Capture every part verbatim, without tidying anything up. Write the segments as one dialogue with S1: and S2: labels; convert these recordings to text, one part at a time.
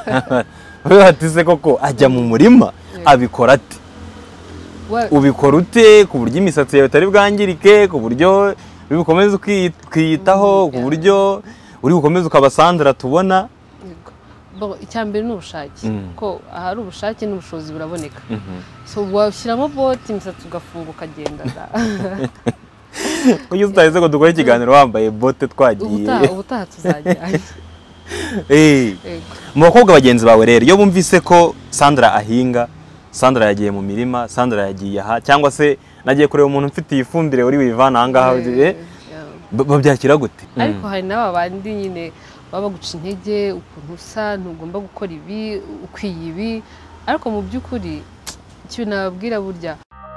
S1: Batise koko ajya mu murima abikora ate? Ubikora ute ku buryo imisatsi yawe itari bwangirike, ku buryo uri bukomeze kwiyitaho, ku buryo uri bukomeze ukaba Sandra tubona?
S2: Bo icyambere n'ubushake ko ahari ubushake n'ubushobozi buraboneka. So washyiramo bote imisatsi ugafunga ukagenda da.
S1: Uyu utahize ko dukora ikiganiro wambaye bote twagiye.
S2: Ubutaha tuzajyana.
S1: Eh. Mu bakobwa bagenzi bawe rero iyo bumvise ko Sandra ahinga, Sandra yagiye mu mirima, Sandra yagiye aha cyangwa se nagiye kureba umuntu mfite ifumbire uri wivana ahangaha eh babyakira gute?
S2: Ariko hari n'aba bandi nyine baba guca intege ukuntu usa ntugomba gukora ibi ukwiye ibi, ariko mu by'ukuri icyo nababwira burya.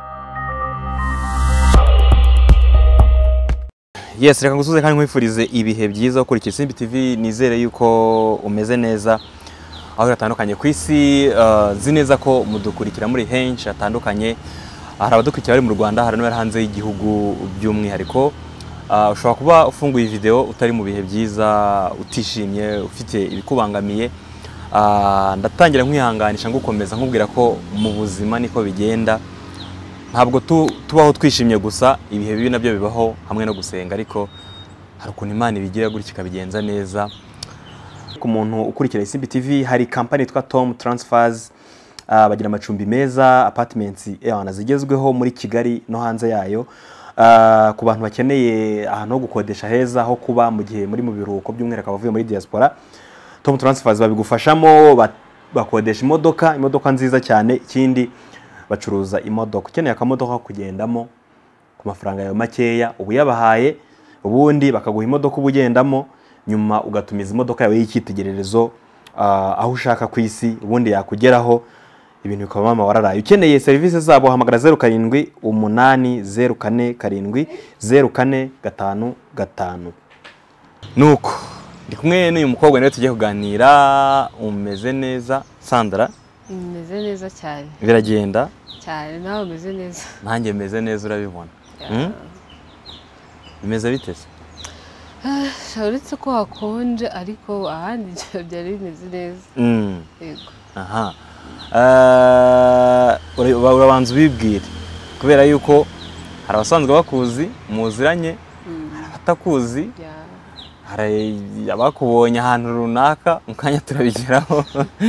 S1: Yes, reka ngusuze kandi nkwifurize ibihe byiza ukurikira Simbi T V, nizere yuko umeze neza aho gatandukanye ku isi. Uh, zineza ko mudukurikira muri henshi atandukanye, hari abadukurikira bari mu Rwanda, hari n'abari hanze y'igihugu by'umwihariko. Uh, ushobora kuba ufunguye video utari mu bihe byiza, utishimye, ufite ibikubangamiye. Uh, ndatangira nkwihanganisha ngukomeza nkubwira ko mu buzima niko bigenda. Ntabwo tubaho twishimye gusa, ibihe bibi nabyo bibaho hamwe no gusenga, ariko hari ukuntu Imana ibigira gutya ikabigenza neza. Ku muntu ukurikira Simbi T V, hari company yitwa Tom Transfers, uh, bagira amacumbi meza, apartments y'abana zigezweho muri Kigali no hanze yayo. Uh, ku bantu bakeneye ahantu ho gukodesha heza ho kuba mu gihe muri mu biruhuko by'umwihariko abavuye muri diaspora, Tom Transfers babigufashamo, bakodesha imodoka, imodoka nziza cyane. Ikindi bacuruza imodoka, ukeneye akamodoka kugendamo ku mafaranga yawe makeya ubu yabahaye, ubundi bakaguha imodoka ubugendamo, nyuma ugatumiza imodoka yawe y'icyitegererezo uh, aho ushaka ku isi, ubundi yakugeraho ibintu bikaba mama wararaye. Ukeneye service zabo hamagara zero karindwi umunani zero kane karindwi zero kane gatanu gatanu. Nuko ndi kumwe n'uyu mukobwa nawe tugiye kuganira. Umeze neza Sandra?
S2: Umeze neza cyane.
S1: Biragenda
S2: cyane, nawe umeze neza?
S1: Nanjye meze neza urabibona. Hmm? Bimeze bite se?
S2: Ah, uretse ko hakonje ariko ahandi byari bimeze neza.
S1: Mm.
S2: Yego.
S1: Aha. Uh, urabanza ubibwire kubera yuko hari abasanzwe bakuzi muziranye, batakuzi, hari abakubonye ahantu runaka mukanya turabigeraho.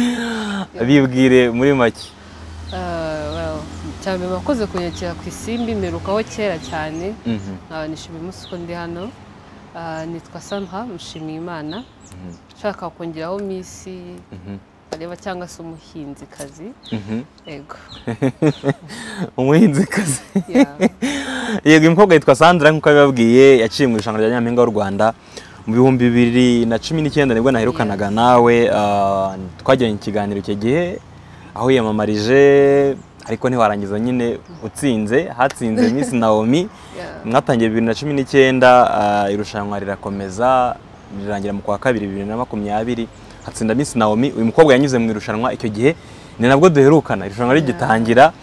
S1: Bibwire muri make.
S2: Uh, well, cyane bakoze kunyakira ku Isimbi merukaho kera cyane.
S1: Mhm.
S2: Uh, nishimiye umunsi ko ndi hano. Uh, nitwa Sandra Mushimiyimana. Nshaka kongeraho Miss areba cyangwa se umuhinzi kazi. Yego.
S1: Umuhinzi kazi. Yego, umukobwa yitwa Sandra nkuko bibabwiye, yaciye mu irushanwa rya Nyampinga w'u Rwanda mu bihumbi bibiri na cumi n'icyenda nibwo naherukanaga nawe. Uh, twagiranye ikiganiro icyo gihe aho yamamarije, ariko ntiwarangiza nyine utsinze. Hatsinze Miss Naomi. Mwatangiye bibiri na cumi n'icyenda, uh, irushanwa rirakomeza rirangira mu kwa kabiri bibiri na makumyabiri, hatsinda Miss Naomi. Uyu mukobwa yanyuze mu irushanwa icyo gihe ni nabwo duherukana irushanwa rigitangira.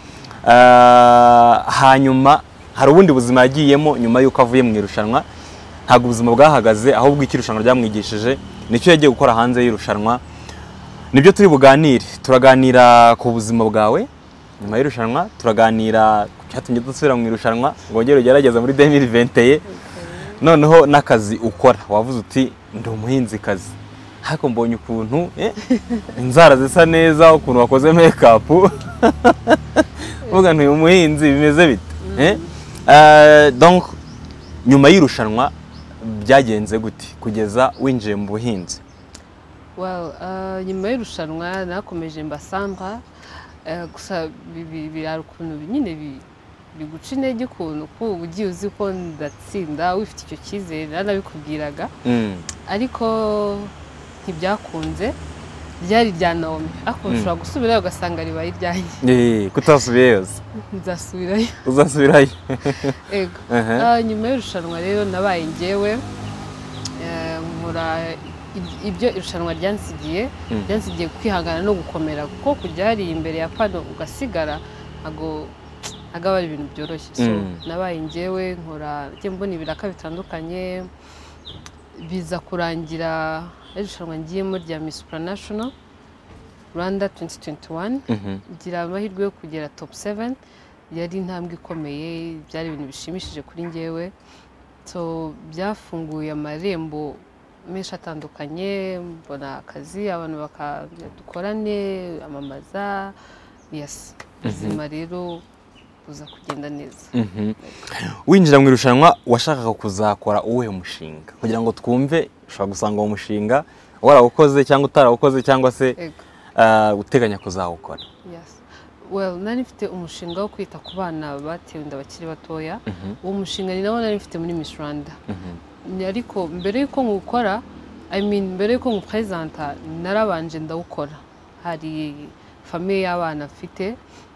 S1: Uh, hanyuma hari ubundi buzima yagiyemo nyuma yuko avuye mu irushanwa. Ntabwo ubuzima bwahagaze, ahubwo ikirushanwa ryamwigishije nicyo yagiye gukora hanze y'irushanwa. Nibyo turi buganire. Turaganira ku buzima bwawe nyuma y'irushanwa, turaganira ku cyatumye dusubira mu irushanwa ngo ongere ugerageze muri deux mille vingt et un. Noneho n'akazi ukora, wavuze uti ndi umuhinzi kazi, hako mbonye ukuntu eh inzara zisa neza, ukuntu wakoze makeup. Uvuga nti umuhinzi bimeze bite? Eh uh, donc nyuma y'irushanwa byagenze gute kugeza winjiye mu buhinzi?
S2: Well, uh, nyuma y'irushanwa nakomeje mba Sandra, uh, gusa birari ukuntu nyine biguca intege ukuntu ko ugiye uzi ko ndatsinda wifite icyo cyizere nanabikubwiraga.
S1: Mm.
S2: Ariko ntibyakunze, ryari rya Naomi, ariko ushobora gusubirayo ugasanga ribaye iryanjye.
S1: Eh, kutasubiyeyo?
S2: Nzasubirayo.
S1: Uzasubirayo?
S2: Ego. Uh, nyuma y'irushanwa rero nabaye njyewe, nkora ibyo irushanwa ryansigiye, ryansigiye kwihangana no gukomera, kuko kujya hari imbere ya pano ugasigara ago agaba ibintu byoroshye. So nabaye njyewe nkora mbona ibiraka bitandukanye, biza kurangira irushanwa ngiyemo rya Miss Supranational. Rwanda twenty twenty-one ngira amahirwe yo kugera top seven yari intambwe ikomeye byari ibintu bishimishije kuri njyewe so byafunguye amarembo menshi atandukanye mbona akazi abantu bakadukorane amamaza yes ubuzima rero buza kugenda neza
S1: winjira mu irushanwa washakaga kuzakora uwuhe mushinga kugira ngo twumve ushobora gusanga uwo mushinga warawukoze cyangwa utarawukoze cyangwa se uteganya kuzawukora
S2: well nari mfite umushinga wo kwita ku bana batewe inda bakiri batoya uwo mushinga ni nawo nari mfite muri Miss Rwanda ariko mbere yuko ngukora I mean mbere yuko ngupresenta narabanje ndawukora hari famille y'abana mfite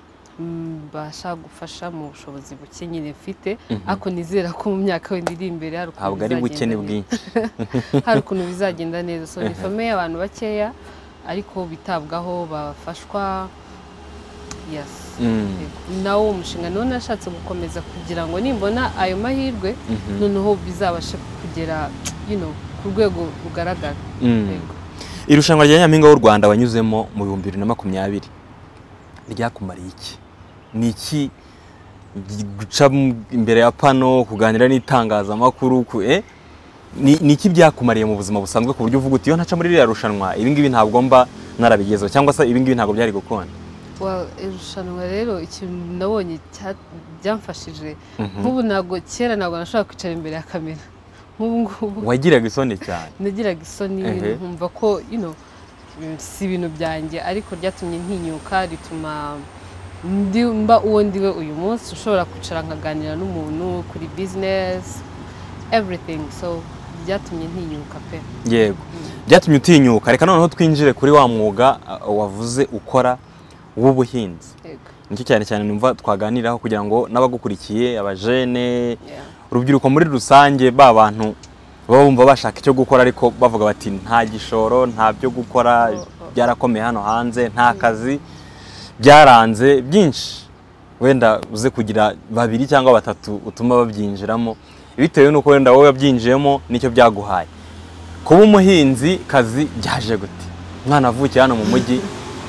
S2: mbasha gufasha mu bushobozi buke nyine mfite ako nizera ko mu myaka wenda iri imbere hari
S1: ukuntu ari bukene bwinshi
S2: hari ukuntu bizagenda neza so ni famille y'abantu bakeya ariko bitabwaho bafashwa yes nawo umushinga none nashatse gukomeza kugira ngo nimbona ayo mahirwe noneho bizabashe kugera you know ku rwego rugaragara
S1: irushanwa rya Nyampinga w'u Rwanda wanyuzemo mu bihumbi bibiri na makumyabiri ryakumariye iki ni iki guca imbere ya pano kuganira n'itangazamakuru ku eh ni iki byakumariye mu buzima busanzwe ku buryo uvuga uti yo ntaca muri iriya rushanwa ibi ngibi ntabwo mba narabigezeho cyangwa se ibi ngibi ntabwo byari gukunda
S2: well irushanwa rero ikintu nabonye byamfashije nk'ubu ntabwo kera ntabwo nashobora kwicara imbere ya kamera nk'ubu ngubu
S1: wagiraga isoni cyane
S2: nagiraga isoni nkumva ko you know si ibintu byanjye ariko ryatumye ntinyuka rituma mba uwo ndiwe uyu munsi ushobora kwicara nkaganira n'umuntu kuri business everything so byatumye ntinyuka pe
S1: yego byatumye utinyuka reka noneho twinjire kuri wa mwuga wavuze ukora w'ubuhinzi nicyo cyane cyane numva twaganiraho kugira ngo n'abagukurikiye abajene urubyiruko muri rusange ba bantu baba bumva bashaka icyo gukora ariko bavuga bati nta gishoro nta byo gukora byarakomeye hano hanze nta kazi byaranze byinshi wenda uze kugira babiri cyangwa batatu utuma babyinjiramo bitewe nuko wenda wowe yabyinjiyemo nicyo byaguhaye kuba umuhinzi kazi byaje gute mwana avukiye hano mu mujyi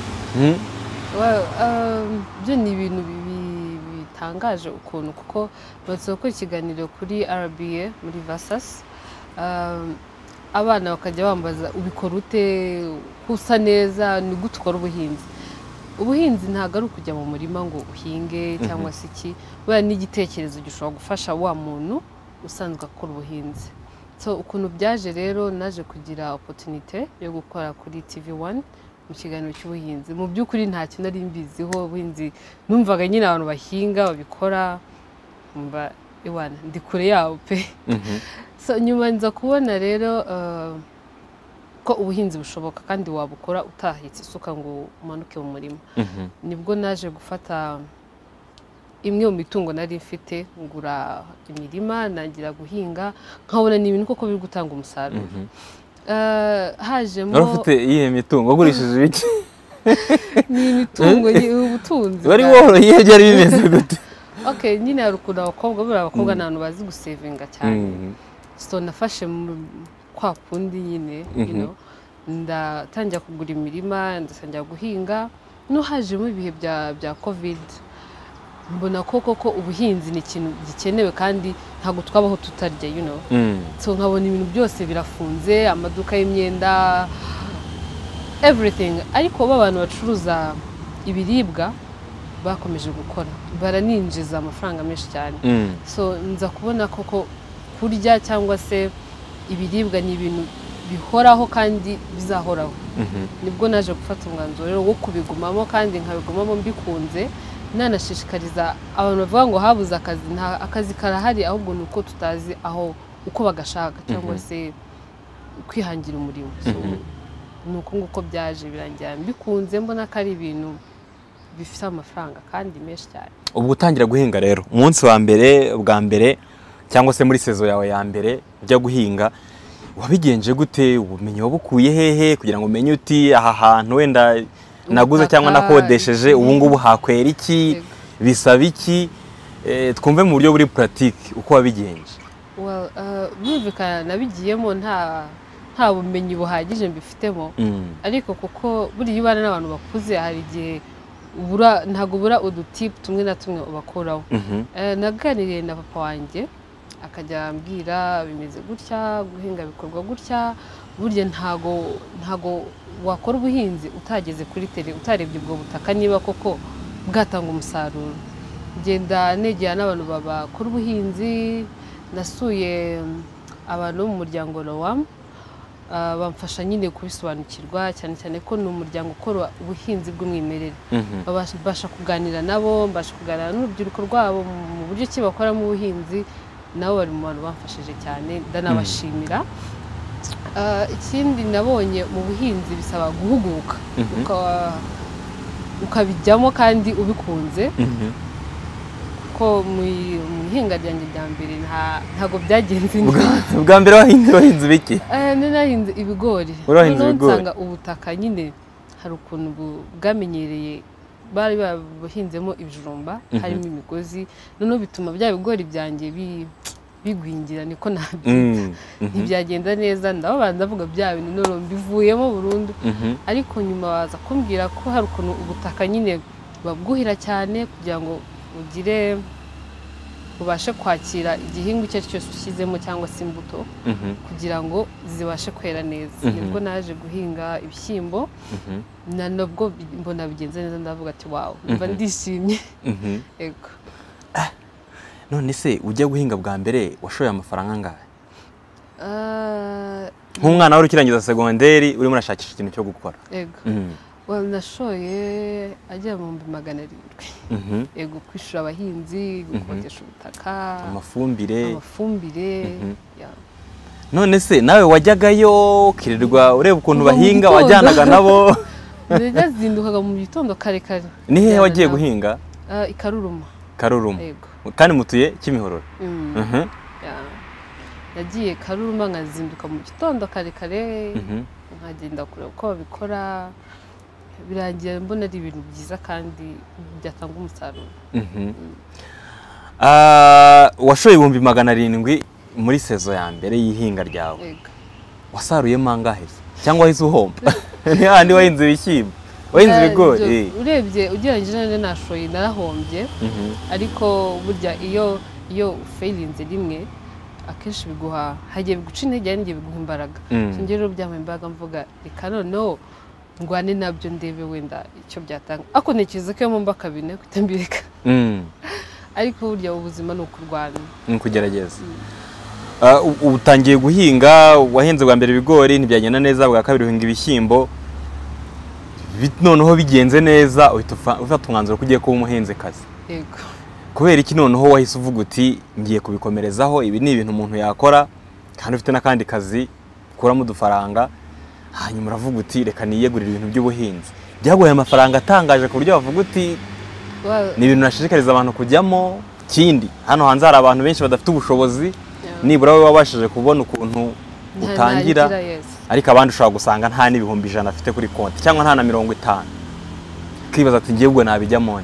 S2: byo ni ibintu bitangaje ukuntu kuko batse gukora ikiganiro kuri R B A muri Vasas abana bakajya bambaza ubikora ute kusa neza ni gute ukora ubuhinzi ubuhinzi ntabwo ari ukujya mu murima ngo uhinge cyangwa se iki buriya n'igitekerezo gishobora gufasha wa muntu usanzwe akora ubuhinzi so ukuntu byaje rero naje kugira opportunity yo gukora kuri T V one mu kiganiro cy'ubuhinzi mu by'ukuri nta kintu nari mbiziho ubuhinzi numvaga nyine abantu bahinga babikora mba iwana ndi kure yawo pe so nyuma nza kubona rero ko ubuhinzi bushoboka kandi wabukora utahitse isuka ngo umanuke mu murima nibwo naje gufata imwe mu mitungo nari mfite ngura imirima nangira guhinga nkabona ni ibintu koko biri gutanga umusaruro hajemo
S1: ufite iyihe mitungo wagurishije ibiki
S2: ni imitungo ubutunzi
S1: wari woroye byari bimeze gute
S2: okay nyine hari ukuntu abakobwa buriya abakobwa ni abantu bazi gusevinga cyane so nafashe kwa kundi nyine you know ndatangira kugura imirima ndatangira guhinga no hajemo ibihe bya bya covid mbona koko ko ubuhinzi ni ikintu gikenewe kandi ntabwo twabaho tutarya you know so nkabona ibintu byose birafunze amaduka y'imyenda everything ariko abantu bacuruza ibiribwa bakomeje gukora baraninjiza amafaranga menshi cyane so nza kubona koko kurya cyangwa se ibiribwa ni ibintu bihoraho kandi bizahoraho nibwo naje gufata umwanzuro rero wo kubigumamo kandi nkabigumamo mbikunze nanashishikariza abantu bavuga ngo habuze akazi nta akazi karahari ahubwo nuko tutazi aho uko bagashaka cyangwa se kwihangira umurimo nuko nguko byaje birangira mbikunze mbona ko ari ibintu bifite amafaranga kandi menshi cyane
S1: ubwo utangira guhinga rero umunsi wa mbere bwa mbere cyangwa se muri sezo yawe ya mbere ujya guhinga wabigenje gute ubumenyi wabukuye hehe kugira ngo umenye uti aha hantu wenda naguze cyangwa nakodesheje ubu ngubu hakwera iki bisaba iki twumve mu buryo buri pratique uko wabigenje
S2: well bumvikana nabigiyemo nta nta bumenyi buhagije mbifitemo ariko kuko buri ibana n'abantu bakuze hari igihe ubura ntago ubura udutipe tumwe na tumwe ubakuraho naganiriye na papa wanjye akajya ambwira bimeze gutya guhinga bikorwa gutya burya ntago ntago wakora ubuhinzi utageze kuri tele utarebye ubwo butaka niba koko bwatanga umusaruro ngenda negera n'abantu babakora ubuhinzi nasuye abantu mu muryango Rowam bamfasha nyine kubisobanukirwa cyane cyane ko ni umuryango ukora ubuhinzi bw'umwimerere babasha kuganira nabo mbasha kuganira n'urubyiruko rwabo mu buryo ki bakora mu buhinzi nabo bari mu bantu bamfashije cyane ndanabashimira ikindi nabonye mu buhinzi bisaba guhuguka ukabijyamo kandi ubikunze ko mu ihinga ryanjye rya mbere ntago byagenze neza
S1: bwa mbere wahinze wahinze biki
S2: nahinze ibigori nsanga ubutaka nyine hari ukuntu bwamenyereye bari babuhinzemo ibijumba harimo imigozi noneho bituma bya bigori byanjye bigwingira niko nabyita ntibyagenda neza ndababanza ndavuga bya bintu none mbivuyemo burundu ariko nyuma baza kumbwira ko hari ukuntu ubutaka nyine babwuhira cyane kugira ngo ugire ubashe kwakira igihingwa icyo ari cyo cyose ushyizemo cyangwa se imbuto kugira ngo zibashe kwera neza nibwo naje guhinga ibishyimbo nabwo mbona bigenze neza ndavuga ati wawu mba ndishimye yego
S1: none se ujya guhinga bwa mbere washoye amafaranga angahe nk'umwana wari ukirangiza segonderi urimo urashakisha ikintu cyo gukora
S2: yego nashoye agera mu bihumbi magana arindwi yego kwishura abahinzi gukodesha ubutaka
S1: amafumbire
S2: amafumbire
S1: none se nawe wajyagayo ukirirwa ureba ukuntu bahinga wajyanaga nabo
S2: nazindukaga mu gitondo kare kare
S1: ni hehe wagiye guhinga
S2: i Karuruma
S1: Karuruma kandi mutuye Kimihororo
S2: yagiye Karuruma nkazinduka mu gitondo kare kare nkagenda kureba uko babikora birangira mbona ari ibintu byiza kandi byatanga umusaruro
S1: washoye ibihumbi magana arindwi muri sezo ya mbere y'ihinga ryawe wasaruyemo angahe cyangwa wahise uhomba ni handi wahinze ibishyimbo wahinze ibigori
S2: urebye ugereranyije none nashoye narahombye ariko burya iyo iyo ufailinze rimwe akenshi biguha hagiye biguca intege ngiye biguha imbaraga ngero byamaye imbaraga mvuga reka noneho ngwane nabyo ndebe wenda icyo byatanga ako ntekereza ko mu mbaka bine kutambireka ariko burya ubuzima ni ukurwana
S1: ni ukugerageza utangiye guhinga wahinze bwa mbere ibigori ntibyagenda neza bwa kabiri uhinga ibishyimbo noneho bigenze neza ufata umwanzuro ko ugiye kuba umuhinzikazi
S2: yego
S1: kubera iki noneho wahise uvuga uti ngiye kubikomerezaho ibi ni ibintu umuntu yakora kandi ufite n'akandi kazi ukuramo udufaranga hanyuma uravuga uti reka niyegurire ibintu by'ubuhinzi byaguhaye amafaranga atangaje ku buryo bavuga uti ni ibintu nashishikariza abantu kujyamo kindi hano hanze hari abantu benshi badafite ubushobozi nibura wowe wabashije kubona ukuntu utangira ariko abandi ushobora gusanga nta n'ibihumbi ijana afite kuri konti cyangwa nta na mirongo itanu ukibaza ati ngiye ubwo nabijyamo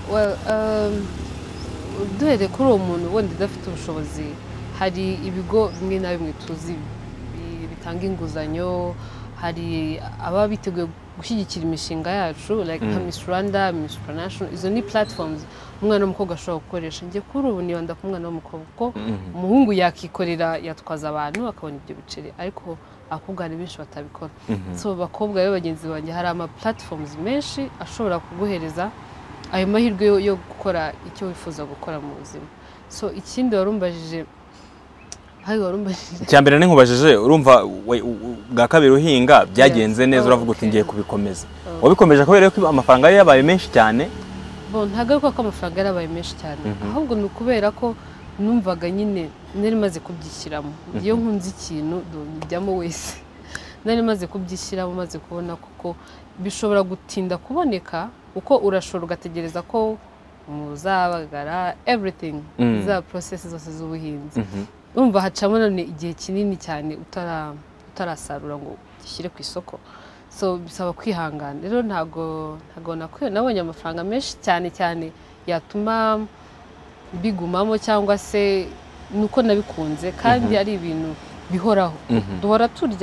S2: duhere kuri uwo muntu wenda udafite ubushobozi hari ibigo bimwe na bimwe tuzi bitanga inguzanyo hari ababa biteguye gushyigikira imishinga yacu like nka Miss Rwanda, Miss Supranational, izo ni platforms umwana w'umukobwa ashobora gukoresha. Njye kuri ubu nibanda ku mwana w'umukobwa ko umuhungu yakikorera yatwaza abantu akabona ibyo biceri ariko abakobwa hari benshi batabikora. So bakobwa rero bagenzi banjye hari ama platforms menshi ashobora kuguhereza ayo mahirwe yo gukora icyo wifuza gukora mu buzima. So ikindi warumbajije hari warumbajije
S1: cyambere nkubajije urumva bwa kabiri uhinga byagenze neza uravuga uti ngiye kubikomeza. Wabikomeje kubera ko amafaranga yabaye menshi cyane?
S2: Bon ntagaruka ko amafaranga yarabaye menshi cyane ahubwo ni ukubera ko numvaga nyine nari maze kubyishyiramo. Iyo nkunze ikintu njyamo wese nari maze kubyishyiramo maze kubona kuko bishobora gutinda kuboneka uko urashobora ugategereza ko muzabagara everything za process zose z'ubuhinzi. Umva hacamo none igihe kinini cyane utara utarasarura ngo gishyire ku isoko. So bisaba kwihangana. Rero ntago ntago nakwiye nabonye amafaranga menshi cyane cyane yatuma bigumamo cyangwa se nuko nabikunze kandi ari ibintu bihoraho. Duhora turya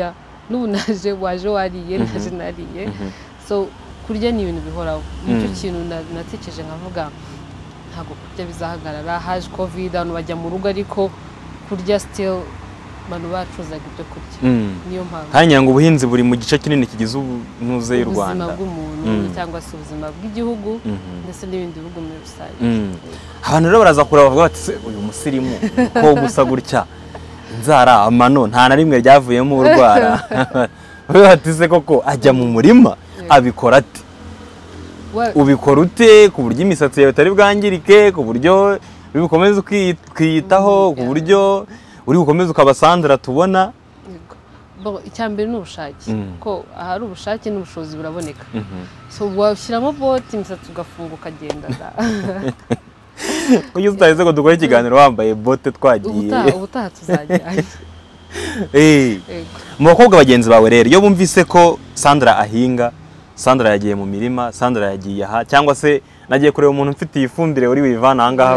S2: n'ubu naje waje wariye naje nariye so kurya ni ibintu bihoraho nicyo kintu natekereje nkavuga ntabwo kurya bizahagarara haje covid abantu bajya mu rugo ariko kurya still abantu bacuzaga ibyo kurya niyo mpamvu
S1: hanyuma ngo ubuhinzi buri mu gice kinini kigize ubunuze y'u Rwanda
S2: ubuzima bw'umuntu cyangwa se ubuzima bw'igihugu ndetse n'ibindi bihugu muri rusange
S1: abantu rero baraza kureba bavuga bati uyu musirimu ko gusa gutya inzara amano nta na rimwe ryavuyemo urwara bati se koko ajya mu murima abikora ate ubikora ute ku buryo imisatsi yawe itari bwangirike ku buryo uri bukomeze kwiyitaho ku buryo uri bukomeze ukabasandra tubona
S2: icyambere n'ubushake ko ahari ubushake n'ubushobozi buraboneka so washyiramo bote imisatsi ugafunga ukagenda
S1: uyu utahize ko dukora ikiganiro wambaye bote twagiye
S2: ubutaha tuzajyanye
S1: mu bakobwa bagenzi bawe rero iyo bumvise ko Sandra ahinga Sandra yagiye mu mirima Sandra yagiye aha cyangwa se nagiye kureba umuntu mfite ifumbire uri wivana aha ngaha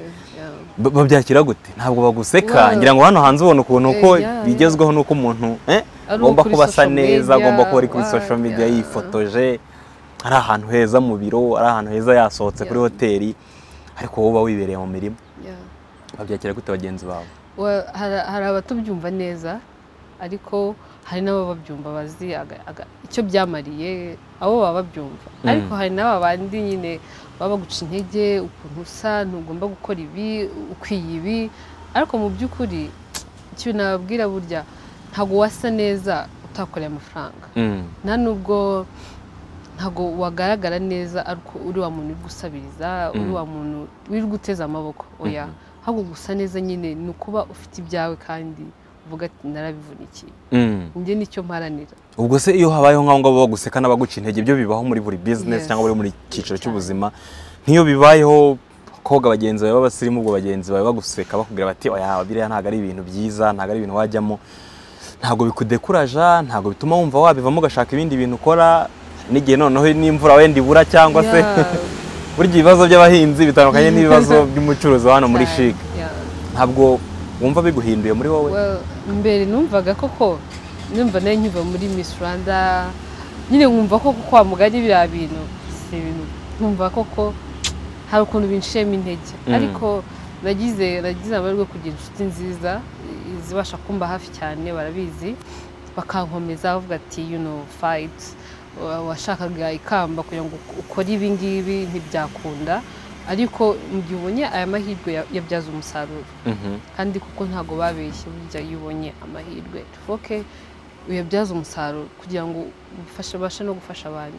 S1: babyakira gute ntabwo baguseka ngira ngo hano hanze ubona ukuntu uko bigezweho nuko umuntu agomba kuba asa neza agomba kuba ari kuri social media yifotoje ari ahantu heza mu biro ari ahantu heza yasohotse kuri hoteli ariko wowe uba wibereye mu mirima babyakira gute bagenzi bawe
S2: hari abatubyumva neza ariko hari n'ababyumva bazi icyo byamariye abo baba babyumva ariko hari n'aba bandi nyine baba baguca intege ukuntu usa ntugomba gukora ibi ukwiye ibi ariko mu by'ukuri icyo nababwira burya ntabwo wasa neza utakoreye amafaranga nta nubwo ntabwo wagaragara neza ariko uri wa muntu uri gusabiriza uri wa muntu wiri guteza amaboko oya ahubwo gusa neza nyine ni ukuba ufite ibyawe kandi uvuga ati narabivunikiye njye nicyo mparanira
S1: ubwo se iyo habayeho nk'aho ngabo baguseka n'abaguca intege ibyo bibaho muri buri business cyangwa muri cyiciro cy'ubuzima nk'iyo bibayeho koga bagenzi bawe b'abasirimu ubwo bagenzi bawe baguseka bakubwira bati oya biriya ntabwo ari ibintu byiza ntabwo ari ibintu wajyamo ntabwo bikudekuraja ntabwo bituma wumva wabivamo ugashaka ibindi bintu ukora n'igihe noneho n'imvura wenda ibura cyangwa se burya ibibazo by'abahinzi bitandukanye n'ibibazo by'umucuruzi hano muri Chic ntabwo wumva biguhinduye muri wowe
S2: mbere numvaga koko numva nayo nkiva muri Miss Rwanda nyine nkumva ko kwa mugari biriya bintu si ibintu nkumva koko hari ukuntu binshiyemo intege ariko nagize nagize amahirwe kugira inshuti nziza zibasha kumba hafi cyane barabizi bakankomeza bavuga ati you know fight washakaga ikamba kugira ngo ukore ibi ngibi ntibyakunda ariko mu gihe ubonye aya mahirwe yabyaza umusaruro kandi kuko ntago babeshye burya iyo ubonye amahirwe tufoke uyabyaza umusaruro kugira ngo ufashe bashe no gufasha abandi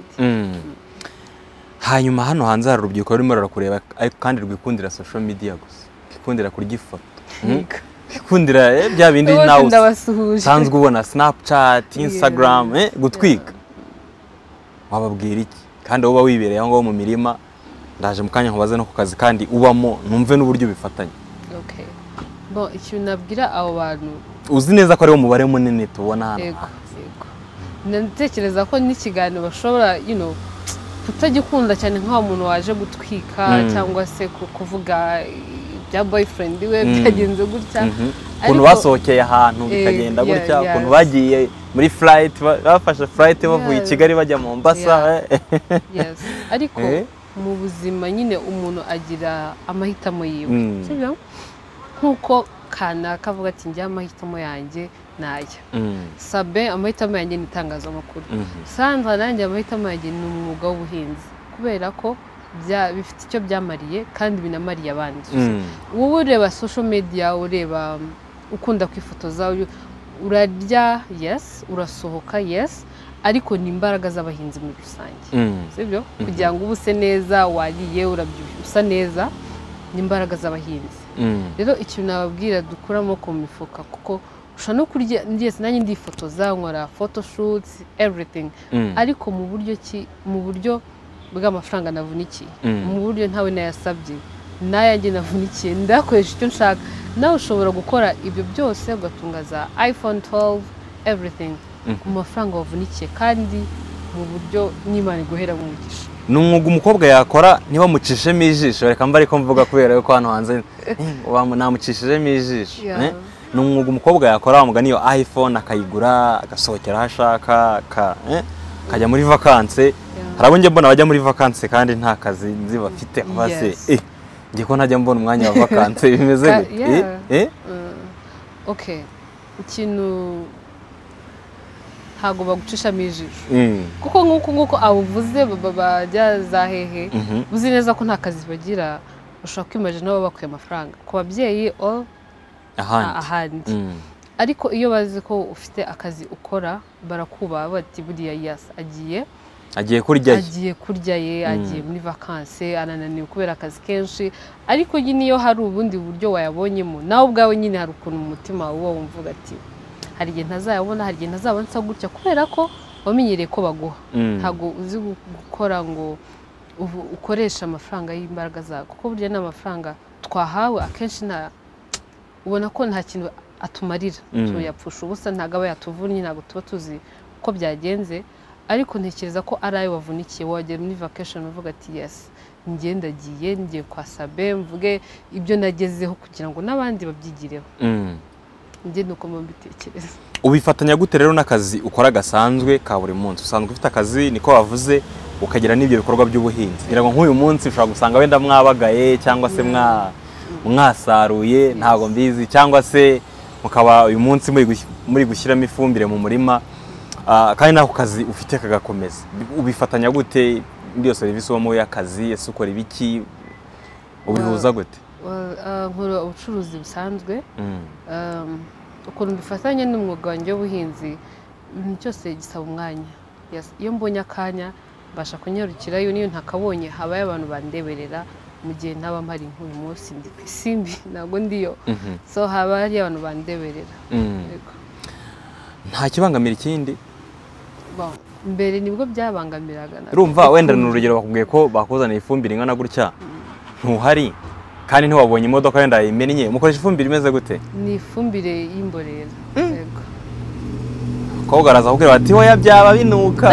S1: hanyuma hano hanze hari urubyiruko rurimo rurakureba kandi rwikundira social media gusa rwikundira kurya ifoto rwikundira bya bindi nawe usanzwe ubona Snapchat Instagram gutwika wababwira iki kandi uba wibereye aho ngaho mu mirima ndaje mu kanya nkubaze no ku kazi kandi ubamo numve n'uburyo bifatanye
S2: okay bo ikintu nabwira abo bantu
S1: uzi neza ko ari umubare munini tubona hano
S2: yego yego ndatekereza ko n'ikiganiro bashobora you know kutagikunda cyane nk'aho umuntu waje gutwika cyangwa se kuvuga bya boyfriend we byagenze gutya
S1: ukuntu basohokeye ahantu bikagenda gutya ukuntu bagiye muri flight bafashe flight bavuye i Kigali bajya mu Mombasa
S2: yes ariko mu buzima nyine umuntu agira amahitamo yiwe sibyo nkuko kana kavuga ati njya amahitamo yanjye naya Sabe amahitamo yanjye nitangazamakuru Sandra nanjye amahitamo yanjye ni umwuga w'ubuhinzi kubera ko bifite icyo byamariye kandi binamariye abandi wowe ureba social media ureba ukunda kwifotoza urarya yes urasohoka yes ariko ni imbaraga z'abahinzi muri rusange sibyo kugira ngo ubuse neza wariye urabyibushye usa neza ni imbaraga z'abahinzi rero ikintu nababwira dukuramo ku mifuka kuko ushobora no kurya ndetse nanjye ndifotoza nkora photoshoots everything ariko mu buryo ki mu buryo bw'amafaranga navunikiye mu buryo ntawe nayasabye nayanjye navunikiye ndakoresha icyo nshaka nawe ushobora gukora ibyo byose ugatunga za iPhone twelve everything ku mafaranga wavunikiye kandi mu buryo n'Imana iguhera mu mugisha
S1: ni umwuga umukobwa yakora niba mucishemo ijisho reka mba ariko mvuga kubera yuko hano hanze namucishijemo ijisho ni umwuga umukobwa yakora wamugana iyo iPhone akayigura agasohokera aho ashaka akajya muri vacances. Hari abo njye mbona bajya muri vacances kandi nta kazi nzi bafite base eh ngiye ko ntajya mbona umwanya wa vacances bimeze
S2: eh eh okay ikintu ntago bagucishamo ijisho kuko nkuko nkuko abuvuze bajya za hehe uzi neza ko nta kazi bagira ushobora kwimagine nabo bakuye amafaranga ku babyeyi o ahandi ariko iyo bazi ko ufite akazi ukora barakubaha bati buriya yes agiye
S1: agiye kurya
S2: agiye kurya ye agiye muri vacances anananiwe kubera akazi kenshi ariko nyine iyo hari ubundi buryo wayabonyemo nawe ubwawe nyine hari ukuntu mu mutima uwo wumvuga ati hari igihe ntazayabona hari igihe ntazabona nsa gutya kubera ko wamenyereye ko baguha ntago uzi gukora ngo ukoresha amafaranga y'imbaraga zawe kuko burya n'amafaranga twahawe akenshi nta ubona ko nta kintu atumarira tuyapfusha ubusa ntago aba yatuvunnye ntago tuba tuzi uko byagenze ariko ntekereza ko ari ayo wavunikiye wagera muri vacation uvuga ati yes ngenda giye ngiye kwa Sabe mvuge ibyo nagezeho kugira ngo nabandi babyigireho nge nuko mbitekereza.
S1: Ubifatanya gute rero n'akazi ukora gasanzwe ka buri munsi usanzwe ufite akazi niko wavuze ukagira n'ibyo bikorwa by'ubuhinzi ngira ngo nk'uyu munsi ushobora gusanga wenda mwabagaye cyangwa se mwa mwasaruye ntago mbizi cyangwa se mukaba uyu munsi muri gushyiramo ifumbire mu murima kandi nako kazi ufite kagakomeza ubifatanya gute ndiyo serivisi wo mu y'akazi ese ukora ibiki ubihuza gute?
S2: Nkora ubucuruzi busanzwe ukuntu bifatanye n'umwuga wanjye w'ubuhinzi ibintu cyose gisaba umwanya iyo mbonye akanya mbasha kunyarukirayo niyo ntakabonye habaye abantu bandeberera mu gihe ntaba mpari nk'uyu munsi ndi ku isimbi ntabwo ndiyo so haba hari abantu bandeberera.
S1: Nta kibangamira ikindi
S2: mbere nibwo byabangamiraga
S1: urumva wenda n'urugero bakubwiye ko bakuzaniye ifumbire ingana gutya ntuhari kandi ntiwabonye imodoka wenda imennye mukoresha ifumbire imeze gute?
S2: Ni ifumbire y'imborera yego
S1: ko garaza kubwira bati hoya byaba binuka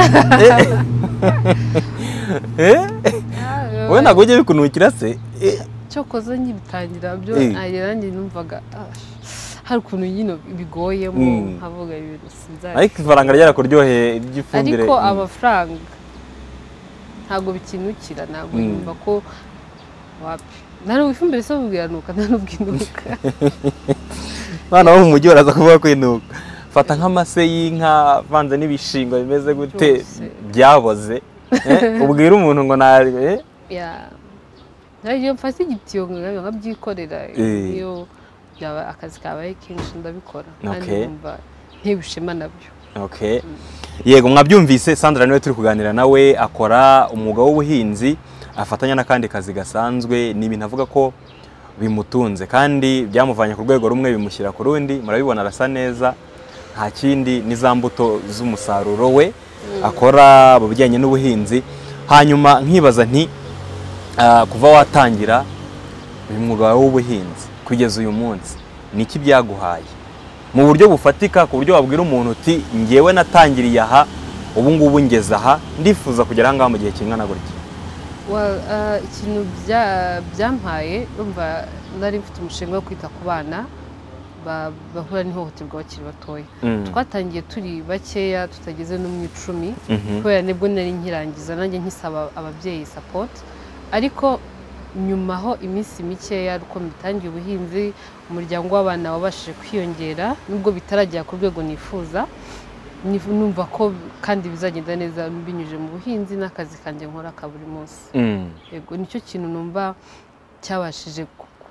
S1: eh wowe ntago ujye bikunukira se
S2: cyo koza nyibitangira byo ayirangi numvaga hari ukuntu nyine bigoyemo havuga ibintu sinzari
S1: ariko ifaranga ryara kuryohe ry'ifumbire
S2: ariko amafaranga ntago bikinukira ntago numva ko wapi nari ifumbire so bwiranuka ntanubwinuka
S1: bana bo mu mujyi baraza kuvuga ko inuka fata nk'amase y'inka vanze n'ibishingo bimeze gute byaboze ubwira umuntu ngo nari eh
S2: ya nari mfase igitiyo nkabyikorera iyo byaba akazi kabaye kenshi ndabikora kandi numva ntibishema nabyo.
S1: Okay yego mwabyumvise Sandra niwe turi kuganira nawe akora umwuga w'ubuhinzi afatanya n'akandi kazi gasanzwe ni ibintu avuga ko bimutunze kandi byamuvanye ku rwego rumwe bimushyira ku rundi murabibona arasa neza nta kindi n'izambuto z'umusaruro we akora mu bijyanye n'ubuhinzi. Hanyuma nkibaza nti kuva watangira uyu mwuga w'ubuhinzi kugeza uyu munsi niki byaguhaye mu buryo bufatika ku buryo wabwira umuntu uti ngewe natangiriye aha ubu ngubu ngeze aha ndifuza kugera aha ngaha mu gihe kingana gutya?
S2: Well ikintu byampaye urumva nari mfite umushinga wo kwita ku bana bahura n'ihohoterwa bakiri batoya twatangiye turi bakeya tutageze no mu icumi kubera nibwo nari nkirangiza nanjye nkisaba ababyeyi support ariko nyuma ho iminsi mikeya uko mbitangiye ubuhinzi umuryango w'abana wabashije kwiyongera nubwo bitarajya ku rwego nifuza numva ko kandi bizagenda neza binyuje mu buhinzi n'akazi kanjye nkora ka buri munsi yego nicyo kintu numva cyabashije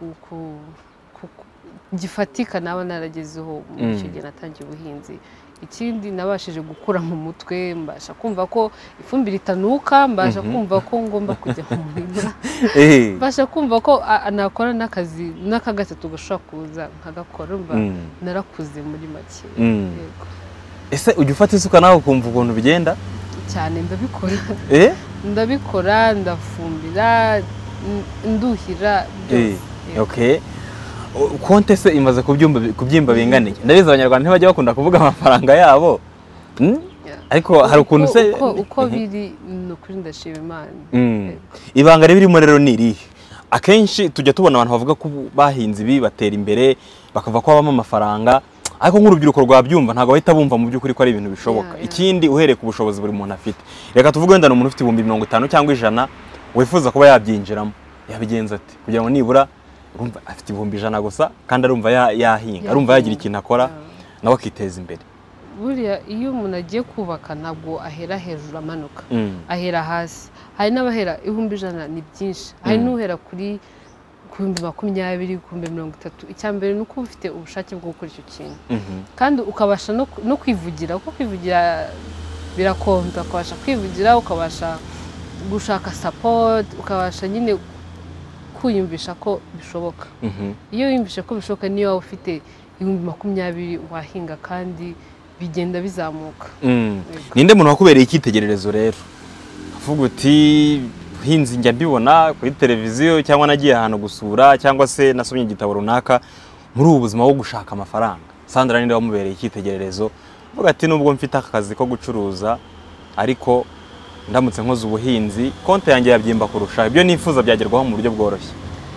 S2: gifatika naba naragezeho mu cyo gihe natangiye ubuhinzi. Ikindi nabashije gukura mu mutwe mbasha kumva ko ifumbire itanuka mbasha kumva ko ngomba kujya mu murima mbasha kumva ko nakora n'akazi n'akagatatu gashobora kuza nkagakora mba narakuze muri make. Yego
S1: ese ujya ufata isuka nawe ukumva ukuntu bigenda
S2: cyane ndabikora
S1: eh
S2: ndabikora ndafumbira nduhira byose.
S1: Okay konte se imaze kubyumba kubyimba binganiye ndabiza abanyarwanda ntibajya bakunda kuvuga amafaranga yabo ariko hari ukuntu se
S2: uko biri no kuri ndashima Imana.
S1: Ibanga ribirimo rero ni irihe akenshi tujya tubona abantu bavuga ko bahinze ibi batera imbere bakava ko babamo amafaranga ariko nk'urubyiruko rwabyumva ntabwo bahita bumva mu by'ukuri ko ari ibintu bishoboka. Ikindi uhereye ku bushobozi buri muntu afite, reka tuvuge wenda umuntu ufite ibihumbi mirongo itanu cyangwa ijana wifuza kuba yabyinjiramo, yabigenza ati kugira ngo nibura urumva afite ibihumbi ijana gusa kandi arumva yahinga, arumva yagira ikintu akora nawe akiteza imbere.
S2: Buriya iyo umuntu agiye kubaka ntabwo ahera hejuru amanuka, ahera hasi. Hari n'abahera ibihumbi ijana ni byinshi, hari n'uhera kuri ku bihumbi makumyabiri, ku bihumbi mirongo itatu. Icya mbere ni uko ufite ubushake bwo gukora icyo kintu kandi ukabasha no kwivugira, kuko kwivugira birakonta, ukabasha kwivugira, ukabasha gushaka support, ukabasha nyine kwiyumvisha ko bishoboka. Iyo wiyumvishe ko bishoboka niyo waba ufite ibihumbi makumyabiri wahinga kandi bigenda bizamuka.
S1: Ninde muntu wakubereye icyitegererezo rero avuga uti hinzi njya mbibona kuri televiziyo cyangwa nagiye ahantu gusura cyangwa se nasomye igitabo runaka muri ubu buzima bwo gushaka amafaranga? Sandra ninde wamubereye icyitegererezo avuga ati nubwo mfite akazi ko gucuruza ariko ndamutse nkoze ubuhinzi konti yanjye yabyimba kurusha ibyo nifuza byagerwaho mu buryo bworoshye?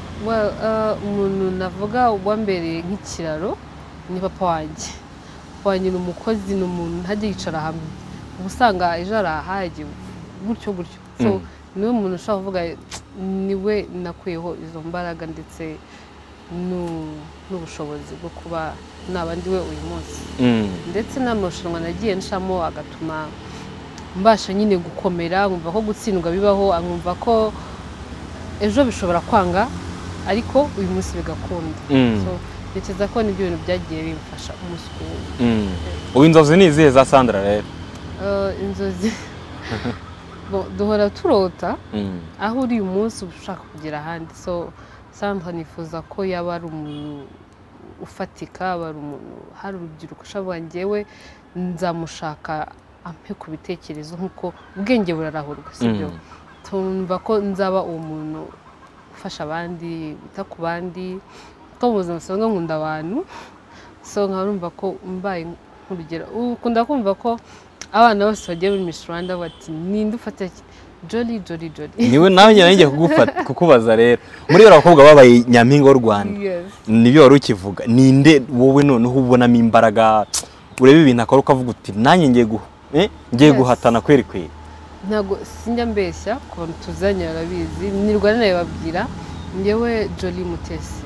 S2: Umuntu navuga wambereye nk'ikiraro ni papa wanjye. Papa wanjye ni umukozi, ni umuntu ntajya yicara hamwe, uba usanga ejo arahaye gutyo gutyo. So niwe muntu ushobora kuvuga niwe nakuyeho izo mbaraga ndetse n'ubushobozi bwo kuba nabandi we uyu munsi. Ndetse n'amarushanwa nagiye nshamo agatuma mbasha nyine gukomera, nkumva ko gutsindwa bibaho, nkumva ko ejo bishobora kwanga ariko uyu munsi bigakunda. So ntekereza ko nibyo bintu byagiye bimfasha umunsi ku wundi.
S1: Ubu inzozi ni izihe za Sandra rero?
S2: Inzozi duhora turota aho uri uyu munsi ushaka kugera ahandi. So Sandra nifuza ko yaba ari umuntu ufatika, aba ari umuntu hari urubyiruko ushobora njyewe nzamushaka ampe ku bitekerezo nk'uko ubwenge burarahurwa, sibyo? Tumva ko nzaba uwo muntu ufasha abandi, wita ku bandi, ko mu buzima busanzwe nkunda abantu. So nkarumva ko mbaye nk'urugero, ukunda kumva ko abana bose bagiye muri Miss Rwanda bati ninde ufata Jolly Jolly Jolly. Niwe
S1: nawe nyine ngiye kugufata kukubaza rero muri abo bakobwa babaye nyampinga w'u Rwanda nibyo wari ukivuga, ninde wowe noneho ubonamo imbaraga urebe ibintu akora ukavuga uti nanjye ngiye guha eh ngiye guhatana kweri kweri?
S2: Ntago sinjya mbeshya ku bantu tuzanye barabizi, ni Rwanda nayo babwira ngewe Jolly Mutesi.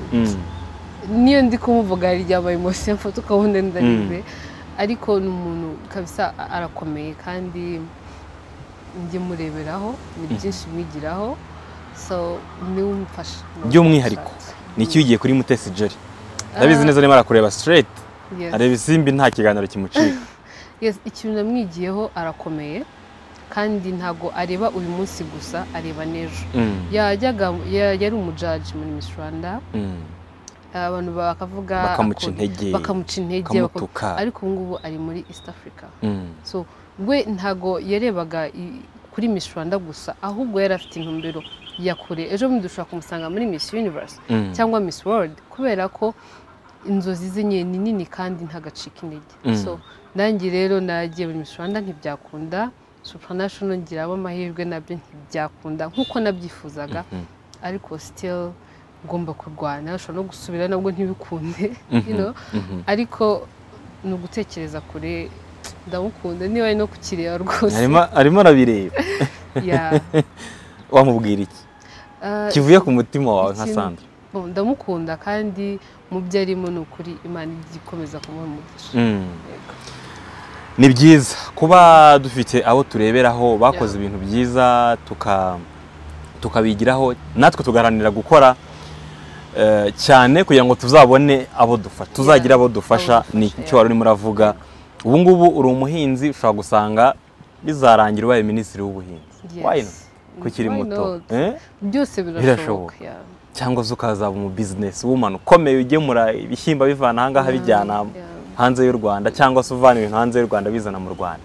S2: Niyo ndi kumuvuga ryaba emotion mfoto ukabona ndarize, ariko ni umuntu kabisa arakomeye kandi njye mureberaho ni byinshi mwigiraho. So ni umfasha
S1: by'umwihariko ni iki ugiye kuri Mutesi Jolly? Ndabizi neza arimo arakureba straight, areba isimbi nta kiganiro kimucika.
S2: Yes, ikintu namwigiyeho arakomeye kandi ntago areba uyu munsi gusa, areba nejo. Yajyaga yari umujaji muri Miss Rwanda, abantu bakavuga
S1: bakamuca intege
S2: bakamuca intege ariko ngubu ari muri East Africa. So we ntago yarebaga kuri Miss Rwanda gusa, ahubwo yari afite intumbero ya kure. Ejo bundi dushaka kumusanga muri Miss Universe cyangwa Miss World, kubera ko inzozi zenye ni nini kandi ntagacika intege. So nanjye rero nagiye muri Miss Rwanda ntibyakunda, Supranational ngiramo amahirwe nabyo ntibyakunda nkuko nabyifuzaga, ariko still ngomba kurwana, ushobora no gusubira nabwo ntibikunde, you know. Ariko ni ugutekereza kure, ndamukunda niba ari no kukireba rwose.
S1: Arimo arabireba. Wamubwira iki kivuye ku mutima wawe nka Sandra?
S2: Ndamukunda kandi mu byo arimo ni ukuri Imana igikomeza kumuha umugisha.
S1: Ni byiza kuba dufite abo tureberaho bakoze ibintu byiza tuka tukabigiraho, natwe tugaharanira gukora cyane kugira ngo tuzabone abo dufasha, tuzagira abo dufasha. Ni icyo wari urimo uravuga. Ubu ngubu uri umuhinzi, ushobora gusanga bizarangira ubaye minisitiri w'ubuhinzi. Why not? Kukiri muto
S2: byose birashoboka,
S1: cyangwa se ukazaba mu business woman ukomeye ugemura ibishyimba bivana ahangaha bijyana hanze y'u Rwanda, cyangwa se uvana ibintu hanze y'u Rwanda bizana mu Rwanda.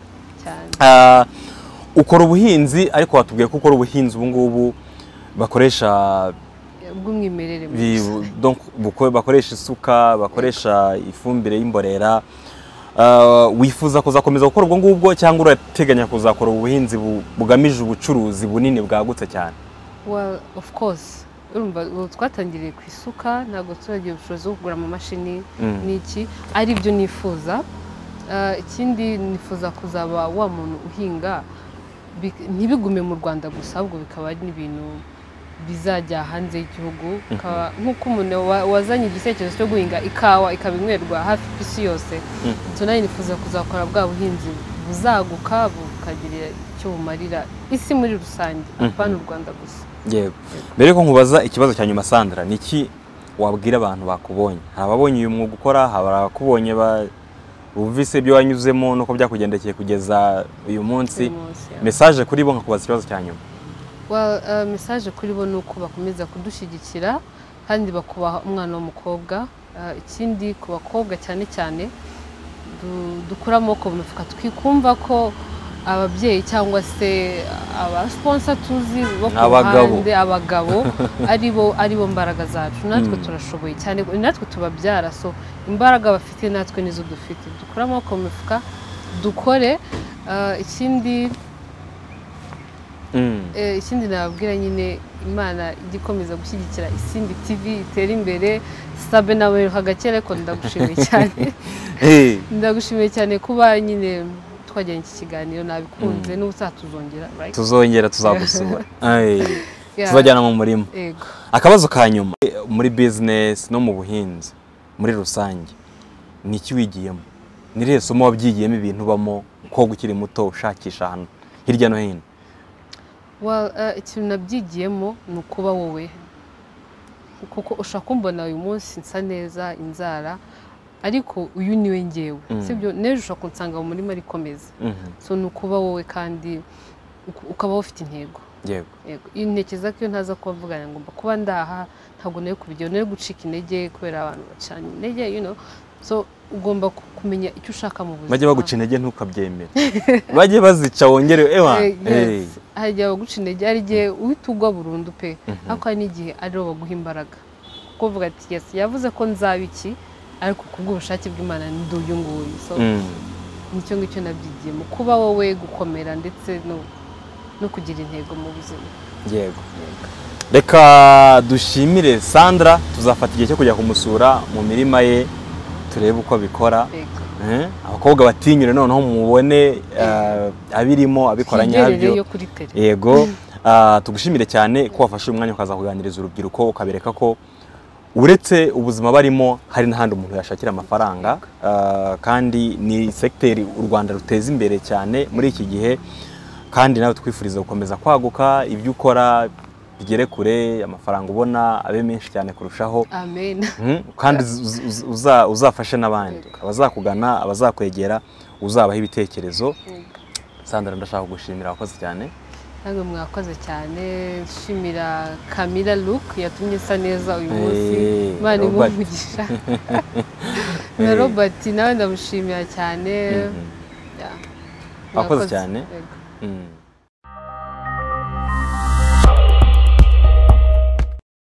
S1: Ukora ubuhinzi ariko watubwiye ko ukora ubuhinzi ubu ngubu bakoresha
S2: bw'umwimerere,
S1: donc bakoresha isuka, bakoresha ifumbire y'imborera. Wifuza kuzakomeza gukora ubwo ngubwo cyangwa urateganya kuzakora ubuhinzi bugamije ubucuruzi bunini bwagutse cyane?
S2: Well, of course urumva ubu twatangiriye ku isuka ntabwo turagira ubushobozi bwo kugura amamashini
S1: Mm.
S2: n'iki ari byo nifuza. Ah, ikindi nifuza kuzaba wa muntu uhinga bik- ntibigume mu Rwanda gusa ahubwo bikaba ari n'ibintu bizajya hanze y'igihugu. Bikaba nk'uko umuntu wa- wazanye igitekerezo cyo guhinga ikawa ikaba inywerwa hafi ku isi yose, so nawe nifuza kuzakora bwa buhinzi buzaguka bukagirira icyo bumarira isi muri rusange, apana u Rwanda gusa.
S1: yego mbere ko nkubaza ikibazo cya nyuma Sandra, niki wabwira abantu bakubonye? Hari ababonye uyu mwuga ukora, hari abakubonye ba bumvise ibyo wanyuzemo nuko byakugendekeye kugeza uyu munsi,
S2: Uyu munsi, yeah.
S1: message kuri bo nkakubaza ikibazo cya nyuma.
S2: Well, uh, message kuri bo ni uko bakomeza kudushyigikira kandi bakubaha umwana w'umukobwa. Uh, ikindi ku bakobwa cyane cyane du- dukura amaboko mu mifuka twikumva ko ababyeyi cyangwa se abasponsa tuzi bo ku
S1: Abagabo.
S2: ruhande abagabo aribo aribo mbaraga zacu, natwe turashoboye cyane, natwe tubabyara, so imbaraga bafite natwe nizo dufite. Dukura amaboko mu mifuka dukore. Uh, ikindi
S1: Mm.
S2: Eh, ikindi nababwira nyine Imana igikomeza gushyigikira Isimbi T V itera imbere. Sabe nawe hagakera ariko ndagushimiye cyane.
S1: Eh,
S2: Ndagushimiye cyane kuba nyine twagiranye iki kiganiro, nabikunze n'ubutaha tuzongera, right?
S1: tuzongera tuzagusura. Ay,
S2: Yeah.
S1: tuzajyana mu murima.
S2: Yego.
S1: Akabazo ka nyuma, muri business no mu buhinzi muri rusange, ni iki wigiyemo? Ni irihe somo wabyigiyemo, ibintu ubamo ko ukiri muto ushakisha hano hirya no hino?
S2: Well, uh, ikintu nabyigiyemo ni ukuba wowe, kuko ushaka kumbona uyu munsi nsa neza inzara ariko uyu niwe ngewe, sibyo? Nejo ushaka kunsanga mu murima rikomeza. So ni ukuba wowe kandi uk- ukabaho ufite intego.
S1: Yego.
S2: Yego, intekeza ko iyo ntaza kubavugana ngomba kuba ndaha, ntabwo nayo kubigera, nayo gucika intege kubera abantu bacanye intege, you know. So ugomba ku- kumenya icyo ushaka mu buzima.
S1: Bajye baguca intege ntukabyemere. Bajye bazica wongere ewa.
S2: Eh,
S1: Eh.
S2: yes. Hari igihe baguca intege, hari igihe uhita ugwa burundu pe, ariko hari n'igihe aribo baguha imbaraga kuko uvuga ati yes, yavuze ko nzaba iki, ariko kubw'ubushake bw'Imana ndi uyu nguyu. So
S1: Mm.
S2: nicyo ngicyo nabyigiyemo, kuba wowe, gukomera ndetse no no kugira intego mu buzima.
S1: Yego. Reka dushimire Sandra, tuzafata igihe cyo kujya kumusura mu mirima ye turebe uko bikora.
S2: Yego.
S1: Eh, abakobwa batinyure noneho mubone uh, abirimo abikora nyabyo.
S2: yo kuri tele.
S1: Yego. Uh, tugushimire cyane ko wafashe umwanya ukaza kuganiriza urubyiruko ukabereka ko uretse ubuzima barimo hari n'ahandi umuntu yashakira amafaranga, uh, kandi ni secteur u Rwanda ruteza imbere cyane muri iki gihe, kandi nawe twifuriza gukomeza kwaguka, ibyo ukora bigere kure, amafaranga ubona abe menshi cyane kurushaho.
S2: Amen.
S1: Mm, kandi uza uzafashe n'abandi abazakugana, abazakwegera, uzabaha ibitekerezo. Sandra, ndashaka kugushimira, wakoze cyane.
S2: Namwe mwakoze cyane, nshimira Camilla Look yatumye isa neza uyu munsi.
S1: Eh,
S2: Imana
S1: Robert.
S2: imuvugisha. Na Robert nawe ndamushimira cyane.
S1: Mhm.
S2: Yeah.
S1: Wakoze
S2: Mwakoze.
S1: cyane.
S2: Yego.
S1: Mm.